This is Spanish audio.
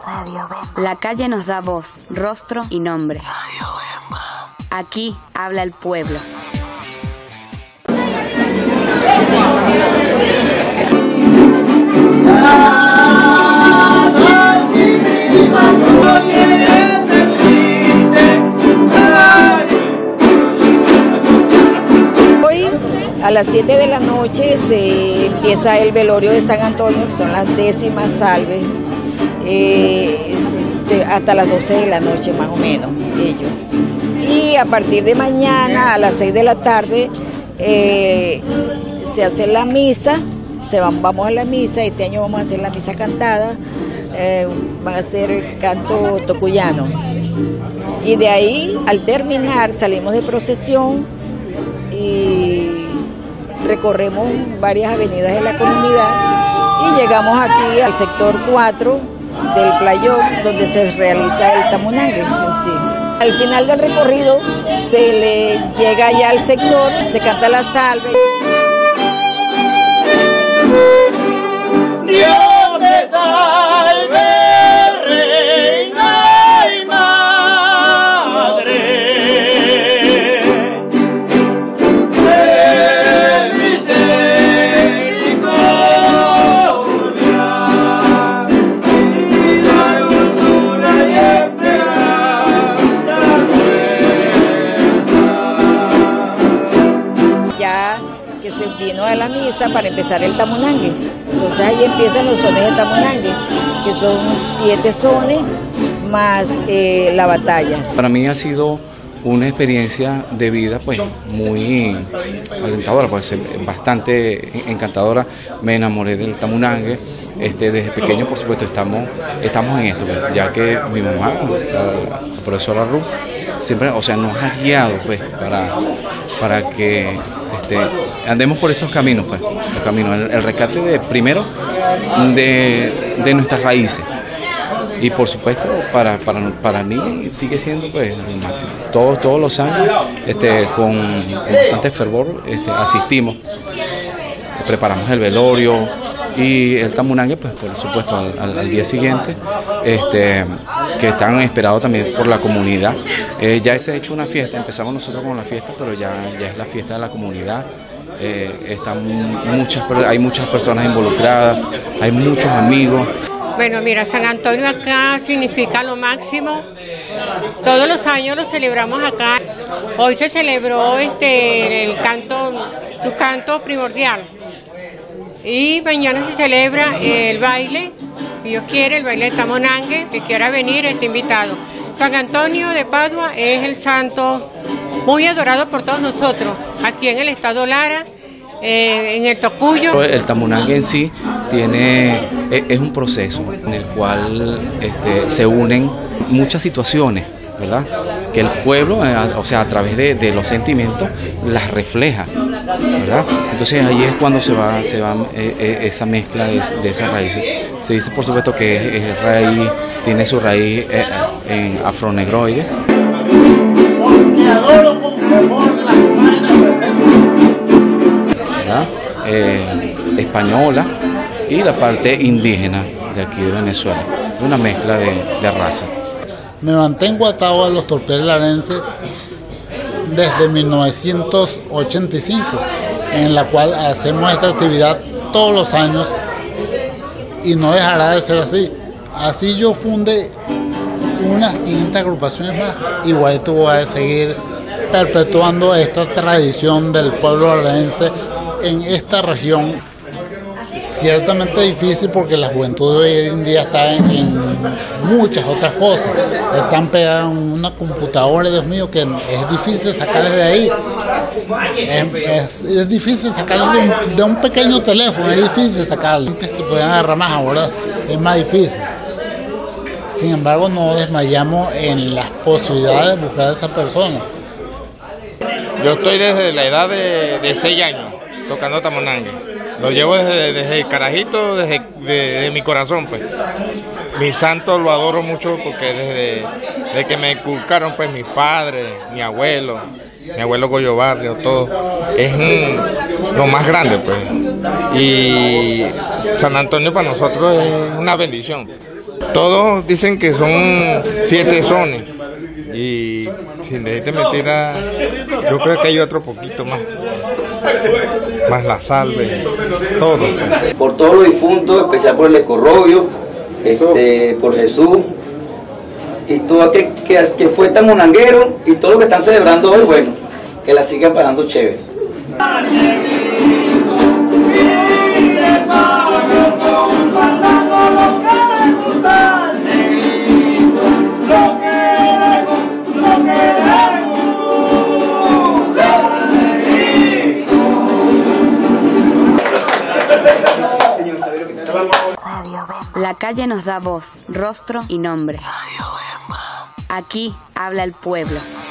La calle nos da voz, rostro y nombre. Aquí habla el pueblo. Hoy a las 7 de la noche se empieza el velorio de San Antonio, que son las 10º salves, hasta las 12 de la noche más o menos, ellos. Y a partir de mañana a las 6 de la tarde se hace la misa, vamos a la misa. Este año vamos a hacer la misa cantada, van a hacer canto tocuyano. Y de ahí, al terminar, salimos de procesión y recorremos varias avenidas de la comunidad y llegamos aquí al sector 4 del playón, donde se realiza el tamunangue en sí. Al final del recorrido se le llega ya al sector, se canta la salve. Dios te salve, reina y madre de misericordia y la dulzura y esperanza nuestra. Ya que se vino a la misa para empezar el tamunangue. Entonces ahí empiezan los sones de tamunangue, que son 7 sones más la batalla. Para mí ha sido una experiencia de vida pues muy alentadora, pues bastante encantadora. Me enamoré del tamunangue. Desde pequeño, por supuesto, estamos en esto, pues, ya que mi mamá, la profesora Ruth, siempre, nos ha guiado pues para que andemos por estos caminos, pues, los caminos, el rescate primero de nuestras raíces. Y por supuesto, para mí sigue siendo pues el máximo. Todos los años, con bastante fervor, asistimos, preparamos el velorio y el tamunangue, pues por supuesto al día siguiente, que están esperados también por la comunidad. Ya se ha hecho una fiesta, empezamos nosotros con la fiesta, pero ya es la fiesta de la comunidad. Hay muchas personas involucradas, hay muchos amigos. Bueno, mira, San Antonio acá significa lo máximo. Todos los años lo celebramos acá. Hoy se celebró tu canto primordial. Y mañana se celebra el baile, si Dios quiere, el baile de tamunangue. Que quiera venir está invitado. San Antonio de Padua es el santo muy adorado por todos nosotros, aquí en el estado Lara, en el Tocuyo. El tamunangue en sí es un proceso en el cual se unen muchas situaciones, ¿verdad? Que el pueblo, a través de los sentimientos, las refleja, ¿verdad? Entonces ahí es cuando se va esa mezcla de esas raíces. Se dice, por supuesto, que tiene su raíz en afronegroide. ¿Verdad? Española y la parte indígena de aquí de Venezuela, una mezcla de raza. Me mantengo atado a los torpeles larenses desde 1985, en la cual hacemos esta actividad todos los años y no dejará de ser así. Así yo funde unas 500 agrupaciones más, igual tú vas a seguir perpetuando esta tradición del pueblo larense en esta región. Ciertamente difícil porque la juventud de hoy en día está en muchas otras cosas. Están pegados en una computadora, Dios mío, que es difícil sacarles de ahí. Es difícil sacarles de un pequeño teléfono, es difícil sacarles. Antes se podían agarrar más, ahora es más difícil. Sin embargo, no desmayamos en las posibilidades de buscar a esa persona. Yo estoy desde la edad de 6 años tocando tamunangue. Lo llevo desde el carajito, desde mi corazón, pues. Mi santo lo adoro mucho porque desde que me inculcaron, pues, mis padres, mi abuelo Goyo Barrio, todo, es lo más grande, pues. Y San Antonio para nosotros es una bendición. Todos dicen que son 7 sones y sin decirte mentira, yo creo que hay otro poquito más la salve, todo. Por todos los difuntos, especial por el Ecorrobio, por Jesús y todo aquel que fue tan monanguero y todo lo que están celebrando hoy, bueno, que la sigan pasando chévere. La calle nos da voz, rostro y nombre. Aquí habla el pueblo.